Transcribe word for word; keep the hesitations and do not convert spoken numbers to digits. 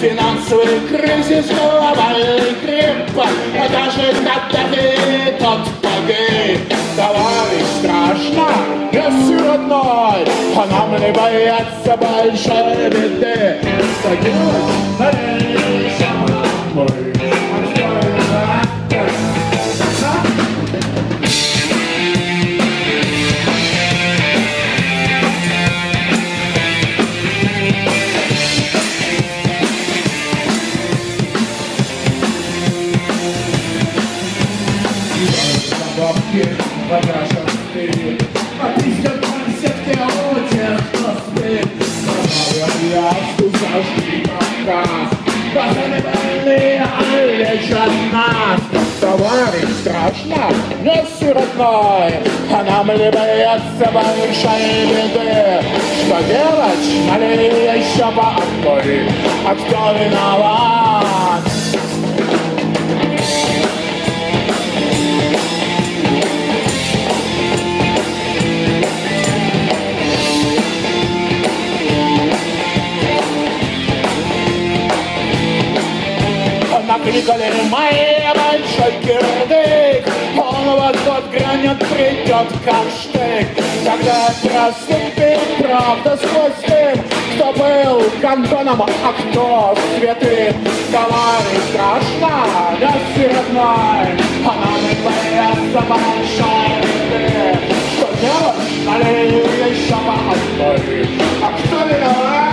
Финансовый кризис, глобальный грипп, а даже Каддафи тот погиб. Товарищ, страшно, если родной, а нам не бояться большой беды. Что делать? Надеюсь, мой. В нашем стиле отпустят концепты у тех, кто спит. Я слушай показ, пацаны больные, а лечат нас. Товарищ, страшно, не все родной, а нам ли бояться большой беды? Что делать? Налей еще по одной, а кто виноват? Накликали мои большой кирдык, он вот-вот гранит придет как штык. Когда проступит правда сквозь дым, кто был кантоном, а кто святым. Товарищ, страшно, да все родной, а нам не боятся большой беды. Что делать? Налей еще по одной, а кто виноват?